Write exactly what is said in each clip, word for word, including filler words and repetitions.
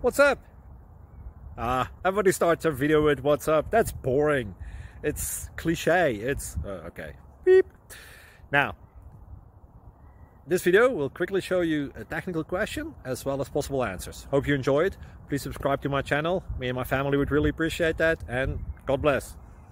What's up? Ah, everybody starts a video with what's up. That's boring. It's cliche. It's uh, okay. Beep. Now, this video will quickly show you a technical question as well as possible answers. Hope you enjoy it. Please subscribe to my channel. Me and my family would really appreciate that, and God bless.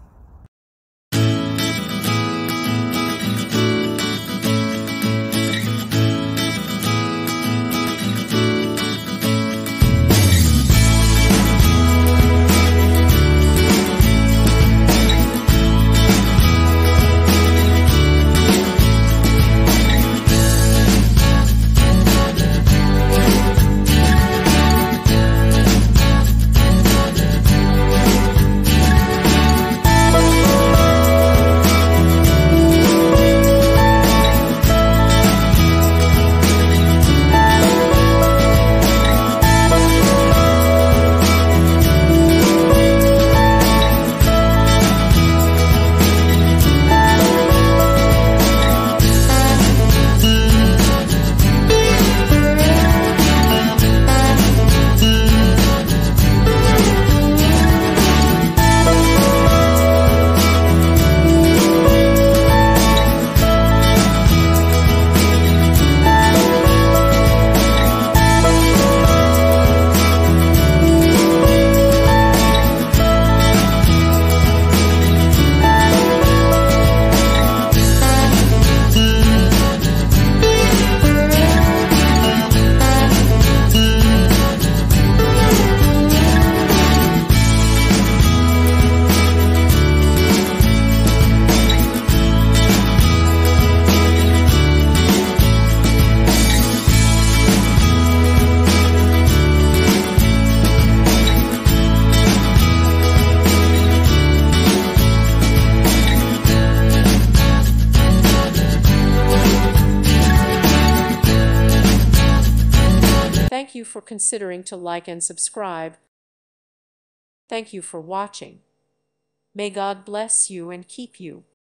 Thank you for considering to like and subscribe. Thank you for watching. May God bless you and keep you.